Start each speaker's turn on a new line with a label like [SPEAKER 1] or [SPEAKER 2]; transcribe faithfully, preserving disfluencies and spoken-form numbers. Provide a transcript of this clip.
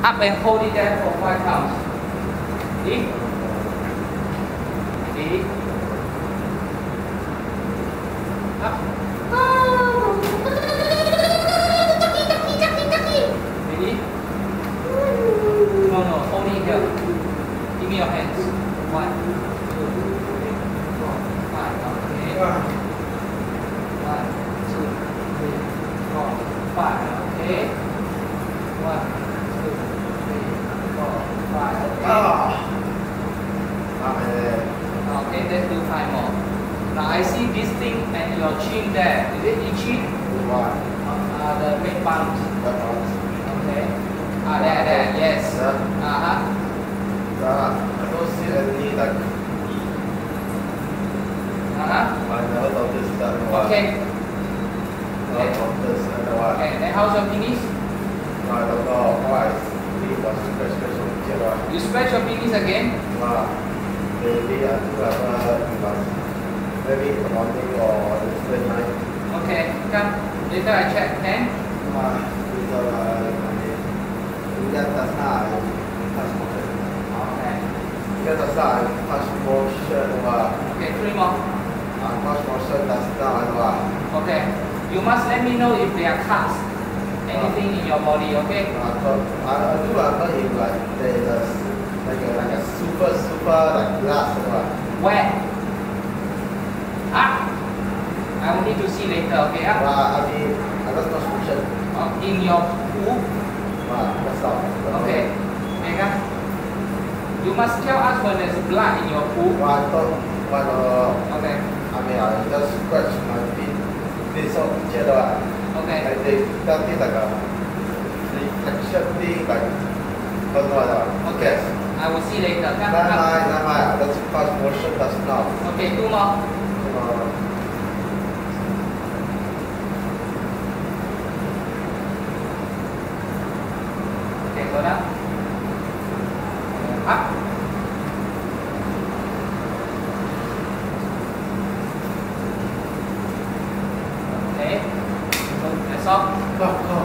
[SPEAKER 1] Up and hold it there for five counts. Ready? Ready? Up. Ready? No, no, hold it here. Give me your hands. One, two, three, four, five. Okay. One, two, three, four, five. Okay. One, two, three, four, five. Okay. Okay, let's do five more. Now I see this thing and your chin there. Is it itchy?
[SPEAKER 2] What?
[SPEAKER 1] Uh, the red bumps.
[SPEAKER 2] That one's.
[SPEAKER 1] Okay. Ah, there, there. Yes.
[SPEAKER 2] Yeah.
[SPEAKER 1] Uh huh.
[SPEAKER 2] Uh, I don't see any like.
[SPEAKER 1] Uh huh.
[SPEAKER 2] I never noticed that one.
[SPEAKER 1] Okay.
[SPEAKER 2] Not noticed that one.
[SPEAKER 1] Okay. Then how's your penis?
[SPEAKER 2] I don't know why. It was scratch scratch on the one.
[SPEAKER 1] You scratch your penis again?
[SPEAKER 2] Ah, maybe I do have a maybe in the morning or the night.
[SPEAKER 1] Okay. Come. Later I check. Ten.
[SPEAKER 2] Ah, it's uh, that does not touch motion.
[SPEAKER 1] Okay.
[SPEAKER 2] That does not touch motion. Uh,
[SPEAKER 1] Okay. Three more.
[SPEAKER 2] uh, touch motion does not. Uh,
[SPEAKER 1] Okay. You must let me know if there are cuts. Anything in your body. Okay.
[SPEAKER 2] Uh, but I, I do remember if like there is a, like a like a super super like glass or what.
[SPEAKER 1] Where? Up. I will need to see later. Okay. Up.
[SPEAKER 2] Uh, I mean, I just touch motion.
[SPEAKER 1] Uh, in your pool.
[SPEAKER 2] Uh, that's all.
[SPEAKER 1] Okay. Okay. Come. You must tell us when there's blood in your pool.
[SPEAKER 2] Well, I thought, but uh,
[SPEAKER 1] Okay.
[SPEAKER 2] I mean, I just scratch my feet. This all together.
[SPEAKER 1] Okay.
[SPEAKER 2] Like they that is like a reflection thing, like don't know what.
[SPEAKER 1] Okay. I will see later. Come.
[SPEAKER 2] Never
[SPEAKER 1] Come.
[SPEAKER 2] mind, never mind. That's touch motion does not.
[SPEAKER 1] Okay. Two more.
[SPEAKER 2] Uh,
[SPEAKER 1] Okay. Go down. Up. Okay. So that's all.
[SPEAKER 2] Go, go,